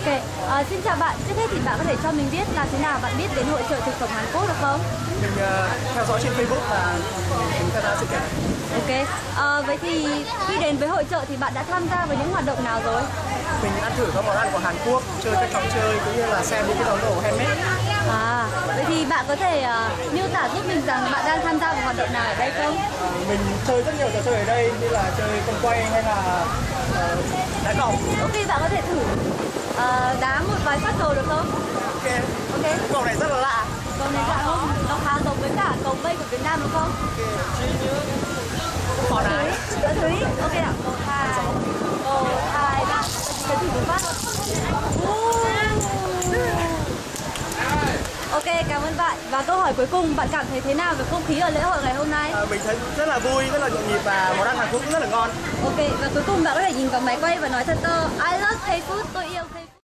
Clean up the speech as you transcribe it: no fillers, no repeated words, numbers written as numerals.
Ok, xin chào bạn. Trước hết thì bạn có thể cho mình biết là thế nào bạn biết đến hội chợ thực phẩm Hàn Quốc được không? Mình theo dõi trên Facebook và mình tham gia sự kiện. Ok, vậy thì khi đến với hội chợ thì bạn đã tham gia với những hoạt động nào rồi? Mình ăn thử các món ăn của Hàn Quốc, chơi các trò chơi cũng như là xem những cái món đồ handmade. Vậy thì bạn có thể miêu tả giúp mình rằng bạn đang tham gia vào hoạt động nào ở đây không? Mình chơi rất nhiều trò chơi ở đây như là chơi con quay hay là đá cầu. Ok, bạn có thể thử đá một vài phát cầu được không? Ok. Cầu này rất là lạ. Cầu này lạ không? Nó khá giống với cả cầu mây của Việt Nam đúng không? Khó đá. Thử đi. Ok nào. Cầu 2, 3. Thử một phát. Ok, cảm ơn bạn. Và câu hỏi cuối cùng, bạn cảm thấy thế nào về không khí ở lễ hội ngày hôm nay? Mình thấy rất là vui, rất là nhộn nhịp và món ăn Hàn Quốc cũng rất là ngon. Ok, và cuối cùng bạn có thể nhìn vào máy quay và nói thật to I love K-food, tôi yêu K-food.